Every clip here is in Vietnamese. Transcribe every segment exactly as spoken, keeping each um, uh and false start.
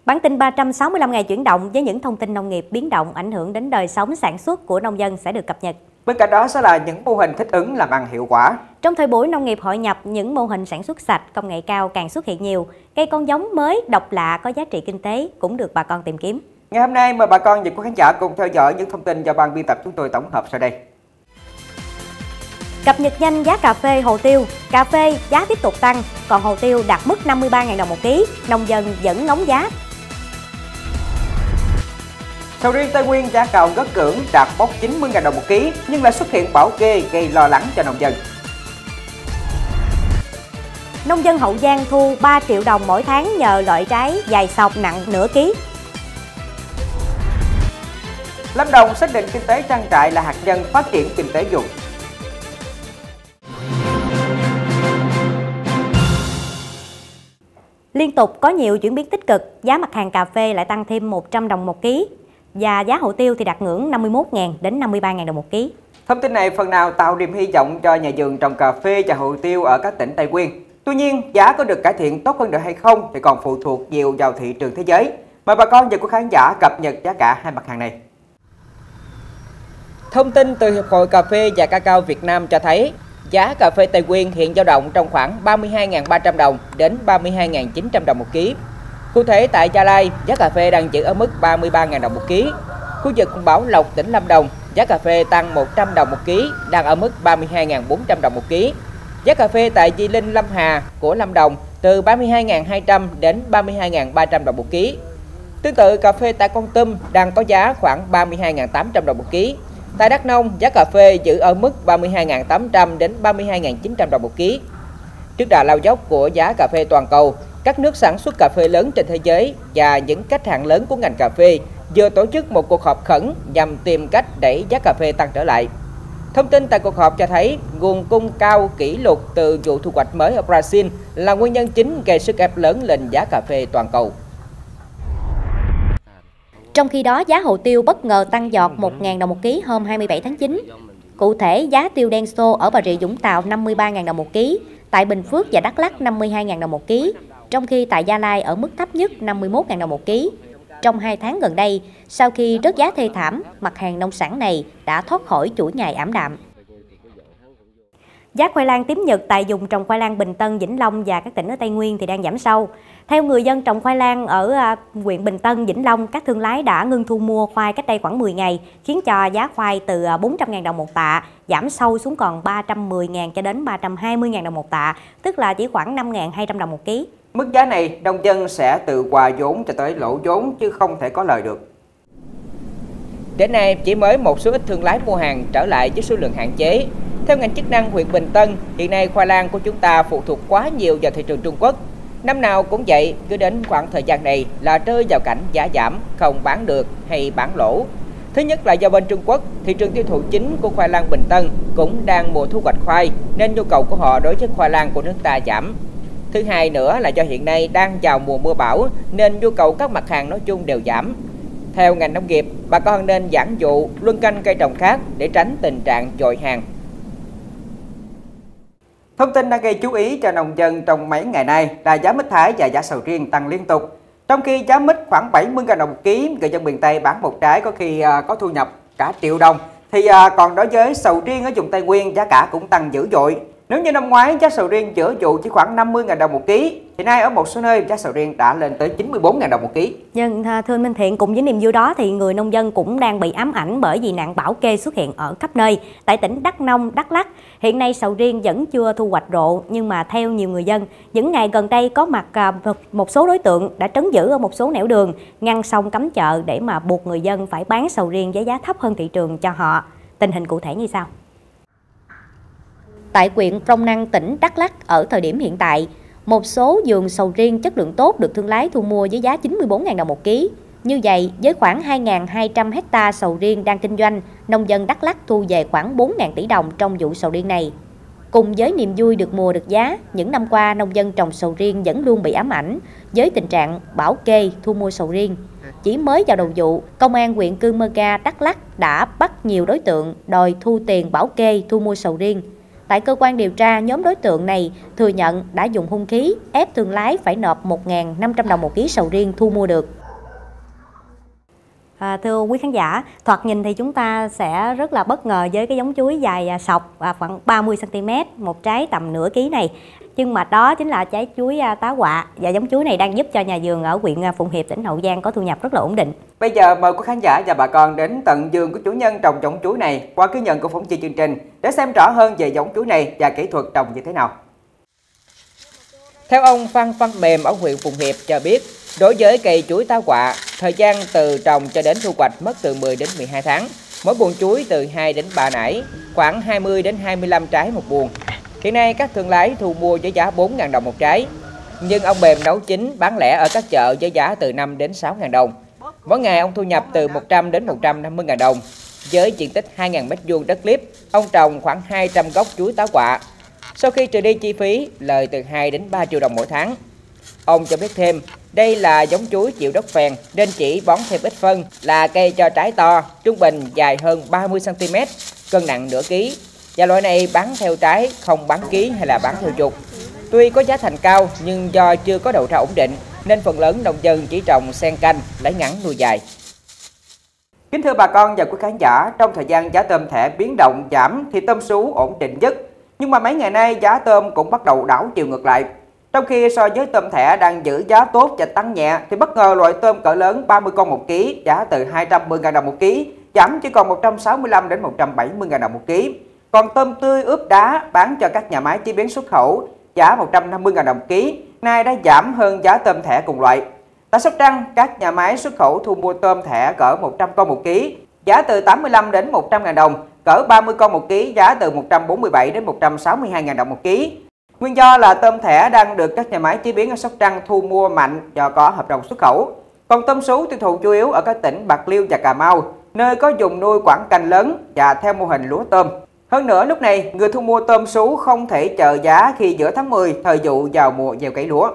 Bản tin ba trăm sáu mươi lăm ngày chuyển động với những thông tin nông nghiệp biến động ảnh hưởng đến đời sống sản xuất của nông dân sẽ được cập nhật. Bên cạnh đó sẽ là những mô hình thích ứng làm ăn hiệu quả. Trong thời buổi nông nghiệp hội nhập, những mô hình sản xuất sạch, công nghệ cao càng xuất hiện nhiều. Cây con giống mới, độc lạ có giá trị kinh tế cũng được bà con tìm kiếm. Ngày hôm nay mời bà con và quý khán giả cùng theo dõi những thông tin do ban biên tập chúng tôi tổng hợp sau đây. Cập nhật nhanh giá cà phê hồ tiêu. Cà phê giá tiếp tục tăng, còn hồ tiêu đạt mức năm mươi ba nghìn đồng một ký, nông dân vẫn ngóng giá. Sầu riêng Tây Nguyên giá cao ngất ngưỡng đạt mốc chín mươi nghìn đồng một ký nhưng lại xuất hiện bảo kê gây lo lắng cho nông dân. Nông dân Hậu Giang thu ba triệu đồng mỗi tháng nhờ loại trái dài sọc nặng nửa ký. Lâm Đồng xác định kinh tế trang trại là hạt nhân phát triển kinh tế vùng. Liên tục có nhiều chuyển biến tích cực, giá mặt hàng cà phê lại tăng thêm một trăm đồng một ký và giá hồ tiêu thì đạt ngưỡng năm mươi mốt nghìn đến năm mươi ba nghìn đồng một ký. Thông tin này phần nào tạo niềm hy vọng cho nhà vườn trồng cà phê và hồ tiêu ở các tỉnh Tây Nguyên. Tuy nhiên, giá có được cải thiện tốt hơn được hay không thì còn phụ thuộc nhiều vào thị trường thế giới. Mời bà con và quý khán giả cập nhật giá cả hai mặt hàng này. Thông tin từ Hiệp hội Cà phê và Cacao Việt Nam cho thấy, giá cà phê Tây Nguyên hiện dao động trong khoảng ba mươi hai nghìn ba trăm đồng đến ba mươi hai nghìn chín trăm đồng một ký. Cụ thể tại Gia Lai, giá cà phê đang giữ ở mức ba mươi ba nghìn đồng một ký. Khu vực Bảo Lộc, tỉnh Lâm Đồng, giá cà phê tăng một trăm đồng một ký, đang ở mức ba mươi hai nghìn bốn trăm đồng một ký. Giá cà phê tại Di Linh, Lâm Hà của Lâm Đồng từ ba mươi hai nghìn hai trăm đến ba mươi hai nghìn ba trăm đồng một ký. Tương tự, cà phê tại Kon Tum đang có giá khoảng ba mươi hai nghìn tám trăm đồng một ký. Tại Đắk Nông, giá cà phê giữ ở mức ba mươi hai nghìn tám trăm đến ba mươi hai nghìn chín trăm đồng một ký. Trước đà lao dốc của giá cà phê toàn cầu, các nước sản xuất cà phê lớn trên thế giới và những khách hàng lớn của ngành cà phê vừa tổ chức một cuộc họp khẩn nhằm tìm cách đẩy giá cà phê tăng trở lại. Thông tin tại cuộc họp cho thấy nguồn cung cao kỷ lục từ vụ thu hoạch mới ở Brazil là nguyên nhân chính gây sức ép lớn lên giá cà phê toàn cầu. Trong khi đó, giá hồ tiêu bất ngờ tăng giọt một nghìn đồng một ký hôm hai mươi bảy tháng chín. Cụ thể, giá tiêu đen xô ở Bà Rịa Vũng Tàu năm mươi ba nghìn đồng một ký, tại Bình Phước và Đắk Lắk năm mươi hai nghìn đồng một ký, trong khi tại Gia Lai ở mức thấp nhất năm mươi mốt nghìn đồng một ký. Trong hai tháng gần đây, sau khi rớt giá thê thảm, mặt hàng nông sản này đã thoát khỏi chuỗi ngày ảm đạm. Giá khoai lang tím Nhật tại vùng trồng khoai lang Bình Tân, Vĩnh Long và các tỉnh ở Tây Nguyên thì đang giảm sâu. Theo người dân trồng khoai lang ở huyện Bình Tân, Vĩnh Long, các thương lái đã ngưng thu mua khoai cách đây khoảng mười ngày, khiến cho giá khoai từ bốn trăm nghìn đồng một tạ giảm sâu xuống còn ba trăm mười nghìn cho đến ba trăm hai mươi nghìn đồng một tạ, tức là chỉ khoảng năm nghìn hai trăm đồng một ký. Mức giá này, nông dân sẽ tự hòa vốn cho tới lỗ vốn chứ không thể có lời được. Đến nay, chỉ mới một số ít thương lái mua hàng trở lại với số lượng hạn chế. Theo ngành chức năng huyện Bình Tân, hiện nay khoai lang của chúng ta phụ thuộc quá nhiều vào thị trường Trung Quốc. Năm nào cũng vậy, cứ đến khoảng thời gian này là rơi vào cảnh giá giảm, không bán được hay bán lỗ. Thứ nhất là do bên Trung Quốc, thị trường tiêu thụ chính của khoai lang Bình Tân cũng đang mùa thu hoạch khoai, nên nhu cầu của họ đối với khoai lang của nước ta giảm. Thứ hai nữa là do hiện nay đang vào mùa mưa bão, nên nhu cầu các mặt hàng nói chung đều giảm. Theo ngành nông nghiệp, bà con nên giản dụ, luân canh cây trồng khác để tránh tình trạng dội hàng. Thông tin đang gây chú ý cho nông dân trong mấy ngày nay là giá mít Thái và giá sầu riêng tăng liên tục. Trong khi giá mít khoảng bảy mươi nghìn đồng một ký, người dân miền Tây bán một trái có khi có thu nhập cả triệu đồng. Thì còn đối với sầu riêng ở vùng Tây Nguyên, giá cả cũng tăng dữ dội. Nếu như năm ngoái giá sầu riêng giữa vụ chỉ khoảng năm mươi nghìn đồng một ký, thì nay ở một số nơi giá sầu riêng đã lên tới chín mươi bốn nghìn đồng một ký. Nhưng thưa anh Minh Thiện, cùng với niềm vui đó thì người nông dân cũng đang bị ám ảnh bởi vì nạn bảo kê xuất hiện ở khắp nơi. Tại tỉnh Đắk Nông, Đắk Lắk, hiện nay sầu riêng vẫn chưa thu hoạch rộ, nhưng mà theo nhiều người dân, những ngày gần đây có mặt một số đối tượng đã trấn giữ ở một số nẻo đường, ngăn sông cấm chợ để mà buộc người dân phải bán sầu riêng với giá thấp hơn thị trường cho họ. Tình hình cụ thể như sau? Tại huyện Crong Năng, tỉnh Đắk Lắk, ở thời điểm hiện tại, một số vườn sầu riêng chất lượng tốt được thương lái thu mua với giá chín mươi bốn nghìn đồng một ký. Như vậy, với khoảng hai nghìn hai trăm hecta sầu riêng đang kinh doanh, nông dân Đắk Lắk thu về khoảng bốn nghìn tỷ đồng trong vụ sầu riêng này. Cùng với niềm vui được mùa được giá, những năm qua nông dân trồng sầu riêng vẫn luôn bị ám ảnh với tình trạng bảo kê thu mua sầu riêng. Chỉ mới vào đầu vụ, Công an huyện Cư Mơ Ga, Đắk Lắk đã bắt nhiều đối tượng đòi thu tiền bảo kê thu mua sầu riêng. Tại cơ quan điều tra, nhóm đối tượng này thừa nhận đã dùng hung khí ép thương lái phải nộp một nghìn năm trăm đồng một ký sầu riêng thu mua được. À, thưa quý khán giả, thoạt nhìn thì chúng ta sẽ rất là bất ngờ với cái giống chuối dài sọc và khoảng ba mươi xăng ti mét, một trái tầm nửa ký này. Nhưng mà đó chính là trái chuối tá quạ, và giống chuối này đang giúp cho nhà vườn ở huyện Phụng Hiệp, tỉnh Hậu Giang có thu nhập rất là ổn định. Bây giờ mời quý khán giả và bà con đến tận vườn của chủ nhân trồng giống chuối này qua ghi nhận của phóng viên chương trình để xem rõ hơn về giống chuối này và kỹ thuật trồng như thế nào. Theo ông Phan Văn Mềm ở huyện Phụng Hiệp cho biết, đối với cây chuối tá quạ, thời gian từ trồng cho đến thu hoạch mất từ mười đến mười hai tháng. Mỗi buồng chuối từ hai đến ba nải, khoảng hai mươi đến hai mươi lăm trái một buồng. Hiện nay các thương lái thu mua với giá bốn nghìn đồng một trái. Nhưng ông Mềm nấu chín bán lẻ ở các chợ với giá từ năm đến sáu nghìn đồng. Mỗi ngày ông thu nhập từ một trăm đến một trăm năm mươi nghìn đồng. Với diện tích hai nghìn mét vuông đất clip, ông trồng khoảng hai trăm gốc chuối tá quạ. Sau khi trừ đi chi phí, lời từ hai đến ba triệu đồng mỗi tháng. Ông cho biết thêm, đây là giống chuối chịu đất phèn nên chỉ bón thêm ít phân, là cây cho trái to, trung bình dài hơn ba mươi xăng ti mét, cân nặng nửa ký. Và loại này bán theo trái, không bán ký hay là bán theo chục. Tuy có giá thành cao nhưng do chưa có đầu ra ổn định nên phần lớn nông dân chỉ trồng xen canh, lấy ngắn nuôi dài. Kính thưa bà con và quý khán giả, trong thời gian giá tôm thẻ biến động giảm thì tôm sú ổn định nhất. Nhưng mà mấy ngày nay giá tôm cũng bắt đầu đảo chiều ngược lại. Trong khi so với tôm thẻ đang giữ giá tốt và tăng nhẹ thì bất ngờ loại tôm cỡ lớn ba mươi con một ký, giá từ hai trăm mười nghìn đồng một ký, giảm chỉ còn một trăm sáu mươi lăm đến một trăm bảy mươi nghìn đồng một ký. Còn tôm tươi ướp đá bán cho các nhà máy chế biến xuất khẩu, giá một trăm năm mươi nghìn đồng một ký, nay đã giảm hơn giá tôm thẻ cùng loại. Tại Sóc Trăng, các nhà máy xuất khẩu thu mua tôm thẻ cỡ một trăm con một ký, giá từ tám mươi lăm đến một trăm nghìn đồng, cỡ ba mươi con một ký, giá từ một trăm bốn mươi bảy đến một trăm sáu mươi hai nghìn đồng một ký. Nguyên do là tôm thẻ đang được các nhà máy chế biến ở Sóc Trăng thu mua mạnh do có hợp đồng xuất khẩu. Còn tôm sú tiêu thụ chủ yếu ở các tỉnh Bạc Liêu và Cà Mau, nơi có vùng nuôi quảng canh lớn và theo mô hình lúa tôm. Hơn nữa, lúc này người thu mua tôm sú không thể chờ giá khi giữa tháng mười thời vụ vào mùa gieo cấy lúa.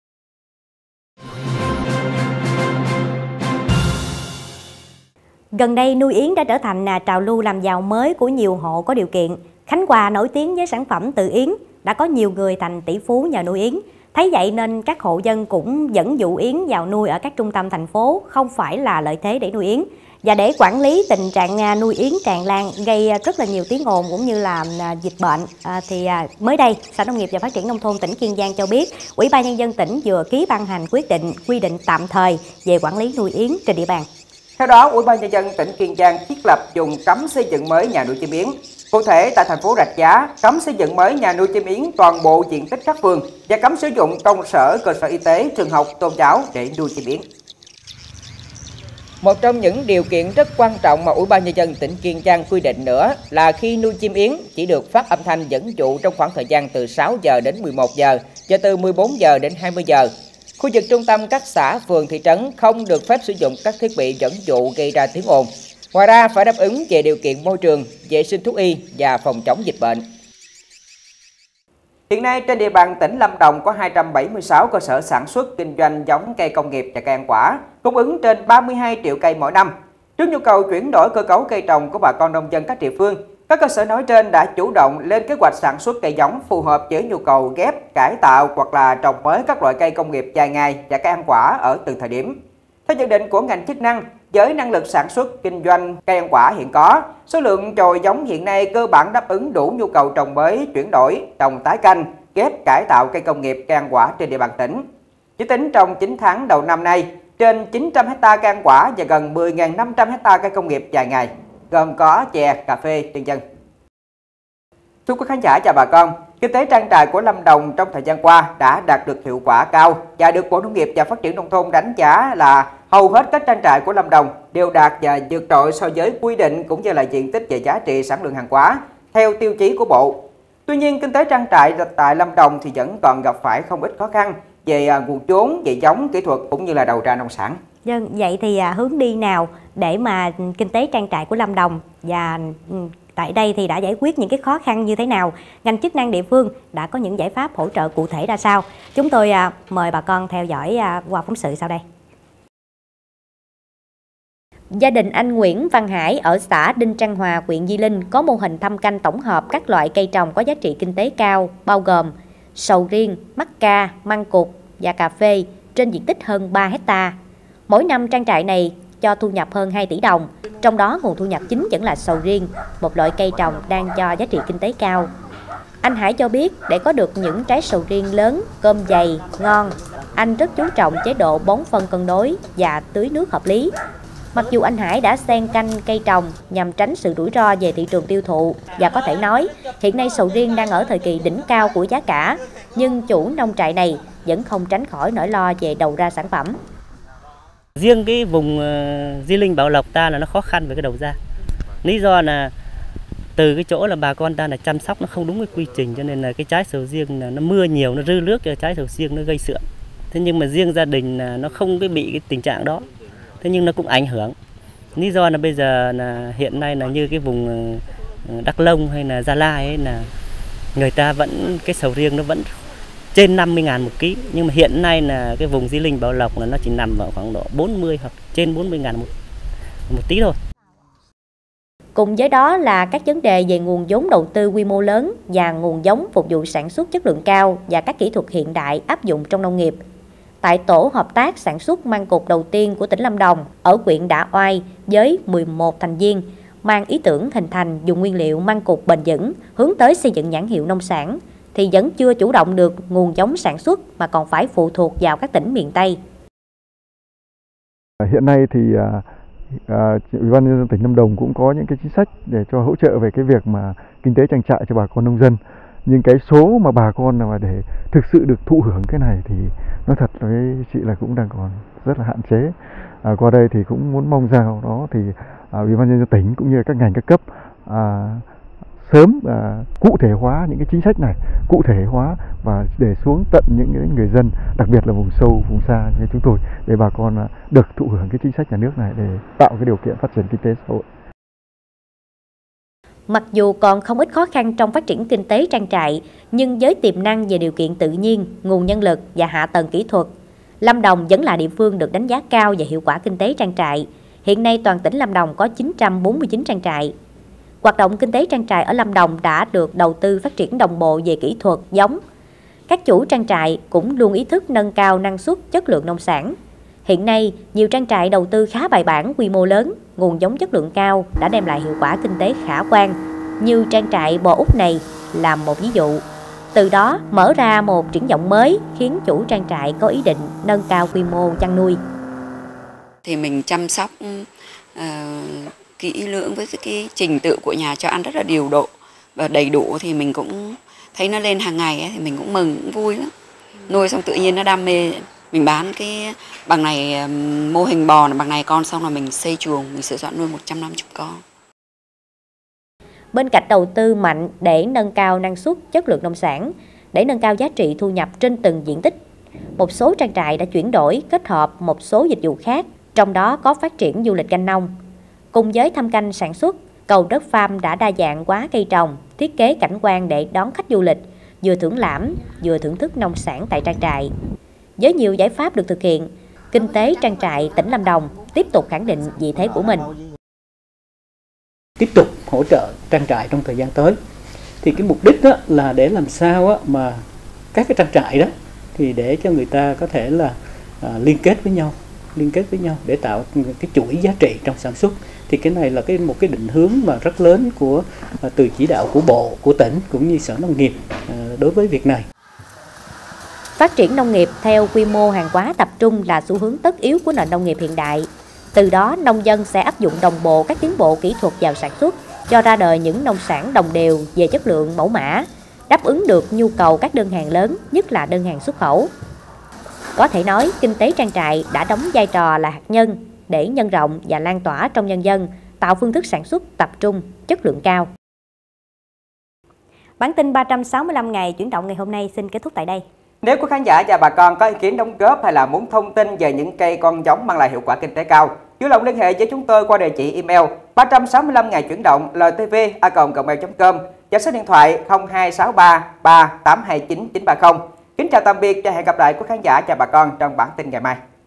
Gần đây, nuôi yến đã trở thành trào lưu làm giàu mới của nhiều hộ có điều kiện. Khánh Hòa nổi tiếng với sản phẩm từ yến, đã có nhiều người thành tỷ phú nhờ nuôi yến. Thấy vậy nên các hộ dân cũng dẫn dụ yến vào nuôi ở các trung tâm thành phố, không phải là lợi thế để nuôi yến. Và để quản lý tình trạng nuôi yến tràn lan gây rất là nhiều tiếng ồn cũng như là dịch bệnh, à, thì mới đây Sở Nông nghiệp và Phát triển Nông thôn tỉnh Kiên Giang cho biết Ủy ban Nhân dân tỉnh vừa ký ban hành quyết định quy định tạm thời về quản lý nuôi yến trên địa bàn. Theo đó, Ủy ban Nhân dân tỉnh Kiên Giang thiết lập vùng cấm xây dựng mới nhà nuôi chim yến. Cụ thể, tại thành phố Rạch Giá, cấm xây dựng mới nhà nuôi chim yến toàn bộ diện tích các vườn và cấm sử dụng công sở, cơ sở y tế, trường học, tôn giáo để nuôi chim yến. Một trong những điều kiện rất quan trọng mà Ủy ban Nhân dân tỉnh Kiên Giang quy định nữa là khi nuôi chim yến chỉ được phát âm thanh dẫn dụ trong khoảng thời gian từ sáu giờ đến mười một giờ và từ mười bốn giờ đến hai mươi giờ. Khu vực trung tâm các xã, phường, thị trấn không được phép sử dụng các thiết bị dẫn dụ gây ra tiếng ồn. Ngoài ra, phải đáp ứng về điều kiện môi trường, vệ sinh thú y và phòng chống dịch bệnh. Hiện nay, trên địa bàn tỉnh Lâm Đồng có hai trăm bảy mươi sáu cơ sở sản xuất kinh doanh giống cây công nghiệp và cây ăn quả, cung ứng trên ba mươi hai triệu cây mỗi năm. Trước nhu cầu chuyển đổi cơ cấu cây trồng của bà con nông dân các địa phương, các cơ sở nói trên đã chủ động lên kế hoạch sản xuất cây giống phù hợp với nhu cầu ghép, cải tạo hoặc là trồng mới các loại cây công nghiệp dài ngày và cây ăn quả ở từng thời điểm. Theo nhận định của ngành chức năng, với năng lực sản xuất kinh doanh cây ăn quả hiện có, số lượng chồi giống hiện nay cơ bản đáp ứng đủ nhu cầu trồng mới, chuyển đổi, trồng tái canh, ghép, cải tạo cây công nghiệp cây ăn quả trên địa bàn tỉnh. Chỉ tính trong chín tháng đầu năm nay, trên chín trăm héc ta cây ăn quả và gần mười nghìn năm trăm héc ta cây công nghiệp dài ngày, gồm có chè, cà phê, vân vân. Thưa quý khán giả và bà con, kinh tế trang trại của Lâm Đồng trong thời gian qua đã đạt được hiệu quả cao và được Bộ Nông nghiệp và Phát triển Nông thôn đánh giá là hầu hết các trang trại của Lâm Đồng đều đạt và vượt trội so với quy định cũng như là diện tích và giá trị sản lượng hàng hóa theo tiêu chí của Bộ. Tuy nhiên, kinh tế trang trại tại Lâm Đồng thì vẫn còn gặp phải không ít khó khăn về nguồn vốn, về giống, kỹ thuật cũng như là đầu ra nông sản. Vâng, vậy thì à, hướng đi nào để mà kinh tế trang trại của Lâm Đồng và tại đây thì đã giải quyết những cái khó khăn như thế nào? Ngành chức năng địa phương đã có những giải pháp hỗ trợ cụ thể ra sao? Chúng tôi à, mời bà con theo dõi à, qua phóng sự sau đây. Gia đình anh Nguyễn Văn Hải ở xã Đinh Trang Hòa, huyện Di Linh có mô hình thâm canh tổng hợp các loại cây trồng có giá trị kinh tế cao, bao gồm sầu riêng, mắc ca, măng cụt và cà phê trên diện tích hơn ba héc ta. Mỗi năm trang trại này cho thu nhập hơn hai tỷ đồng. Trong đó nguồn thu nhập chính vẫn là sầu riêng, một loại cây trồng đang cho giá trị kinh tế cao. Anh Hải cho biết để có được những trái sầu riêng lớn, cơm dày, ngon, anh rất chú trọng chế độ bón phân cân đối và tưới nước hợp lý. Mặc dù anh Hải đã xen canh cây trồng nhằm tránh sự rủi ro về thị trường tiêu thụ và có thể nói hiện nay sầu riêng đang ở thời kỳ đỉnh cao của giá cả, nhưng chủ nông trại này vẫn không tránh khỏi nỗi lo về đầu ra sản phẩm. Riêng cái vùng uh, Di Linh Bảo Lộc ta là nó khó khăn về cái đầu ra. Lý do là từ cái chỗ là bà con ta là chăm sóc nó không đúng cái quy trình, cho nên là cái trái sầu riêng là nó mưa nhiều, nó rư nước cho trái sầu riêng nó gây sượng. Thế nhưng mà riêng gia đình là nó không cái bị cái tình trạng đó. Thế nhưng nó cũng ảnh hưởng. Lý do là bây giờ là hiện nay là như cái vùng Đắk Nông hay là Gia Lai ấy, là người ta vẫn cái sầu riêng nó vẫn trên năm mươi ngàn một ký, nhưng mà hiện nay là cái vùng Di Linh Bảo Lộc là nó chỉ nằm vào khoảng độ bốn mươi hoặc trên bốn mươi ngàn một, một tí thôi. Cùng với đó là các vấn đề về nguồn vốn đầu tư quy mô lớn và nguồn giống phục vụ sản xuất chất lượng cao và các kỹ thuật hiện đại áp dụng trong nông nghiệp. Tại tổ hợp tác sản xuất măng cụt đầu tiên của tỉnh Lâm Đồng ở huyện Đạ Oai với mười một thành viên, mang ý tưởng hình thành dùng nguyên liệu măng cụt bền vững, hướng tới xây dựng nhãn hiệu nông sản, thì vẫn chưa chủ động được nguồn giống sản xuất mà còn phải phụ thuộc vào các tỉnh miền Tây. Hiện nay thì Ủy ban nhân dân tỉnh Lâm Đồng cũng có những cái chính sách để cho hỗ trợ về cái việc mà kinh tế trang trại cho bà con nông dân. Nhưng cái số mà bà con mà để thực sự được thụ hưởng cái này thì nói thật với chị là cũng đang còn rất là hạn chế. À, qua đây thì cũng muốn mong rằng đó thì à, Ủy ban nhân dân tỉnh cũng như các ngành các cấp à, sớm à, cụ thể hóa những cái chính sách này, cụ thể hóa và để xuống tận những người dân, đặc biệt là vùng sâu, vùng xa như chúng tôi, để bà con à, được thụ hưởng cái chính sách nhà nước này để tạo cái điều kiện phát triển kinh tế xã hội. Mặc dù còn không ít khó khăn trong phát triển kinh tế trang trại, nhưng với tiềm năng về điều kiện tự nhiên, nguồn nhân lực và hạ tầng kỹ thuật, Lâm Đồng vẫn là địa phương được đánh giá cao về hiệu quả kinh tế trang trại. Hiện nay toàn tỉnh Lâm Đồng có chín trăm bốn mươi chín trang trại. Hoạt động kinh tế trang trại ở Lâm Đồng đã được đầu tư phát triển đồng bộ về kỹ thuật, giống. Các chủ trang trại cũng luôn ý thức nâng cao năng suất, chất lượng nông sản. Hiện nay, nhiều trang trại đầu tư khá bài bản, quy mô lớn, nguồn giống chất lượng cao đã đem lại hiệu quả kinh tế khả quan. Như trang trại bò Úc này là một ví dụ. Từ đó mở ra một triển vọng mới khiến chủ trang trại có ý định nâng cao quy mô chăn nuôi. Thì mình chăm sóc uh, kỹ lưỡng với cái trình tự của nhà cho ăn rất là điều độ và đầy đủ, thì mình cũng thấy nó lên hàng ngày ấy, thì mình cũng mừng, cũng vui lắm. Nuôi xong tự nhiên nó đam mê. Mình bán cái bằng này, mô hình bò bằng này con, xong là mình xây chuồng, mình sửa soạn nuôi một trăm năm mươi con. Bên cạnh đầu tư mạnh để nâng cao năng suất, chất lượng nông sản, để nâng cao giá trị thu nhập trên từng diện tích, một số trang trại đã chuyển đổi kết hợp một số dịch vụ khác, trong đó có phát triển du lịch canh nông. Cùng với thâm canh sản xuất, Cầu Đất Farm đã đa dạng hóa cây trồng, thiết kế cảnh quan để đón khách du lịch, vừa thưởng lãm, vừa thưởng thức nông sản tại trang trại. Với nhiều giải pháp được thực hiện, kinh tế trang trại tỉnh Lâm Đồng tiếp tục khẳng định vị thế của mình. Tiếp tục hỗ trợ trang trại trong thời gian tới. Thì cái mục đích đó là để làm sao đó mà các cái trang trại đó thì để cho người ta có thể là à, liên kết với nhau, liên kết với nhau để tạo cái chuỗi giá trị trong sản xuất. Thì cái này là cái một cái định hướng mà rất lớn của à, từ chỉ đạo của bộ, của tỉnh cũng như Sở Nông nghiệp à, đối với việc này. Phát triển nông nghiệp theo quy mô hàng hóa tập trung là xu hướng tất yếu của nền nông nghiệp hiện đại. Từ đó, nông dân sẽ áp dụng đồng bộ các tiến bộ kỹ thuật vào sản xuất, cho ra đời những nông sản đồng đều về chất lượng mẫu mã, đáp ứng được nhu cầu các đơn hàng lớn, nhất là đơn hàng xuất khẩu. Có thể nói, kinh tế trang trại đã đóng vai trò là hạt nhân để nhân rộng và lan tỏa trong nhân dân, tạo phương thức sản xuất tập trung, chất lượng cao. Bản tin ba trăm sáu mươi lăm ngày chuyển động ngày hôm nay xin kết thúc tại đây. Nếu có khán giả và bà con có ý kiến đóng góp hay là muốn thông tin về những cây con giống mang lại hiệu quả kinh tế cao, vui lòng liên hệ với chúng tôi qua địa chỉ email ba trăm sáu mươi lăm ngày chuyển động lờ tê vê a còng gmail chấm com và số điện thoại không hai sáu ba ba tám hai chín chín ba không. Kính chào tạm biệt và hẹn gặp lại quý khán giả và bà con trong bản tin ngày mai.